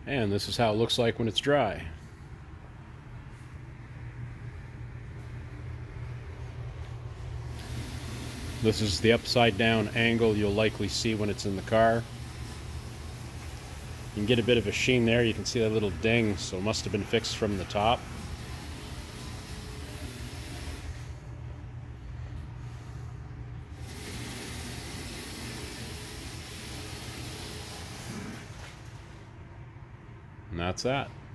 And this is how it looks like when it's dry. This is the upside down angle you'll likely see when it's in the car. You can get a bit of a sheen there. You can see that little ding, so it must have been fixed from the top. And that's that.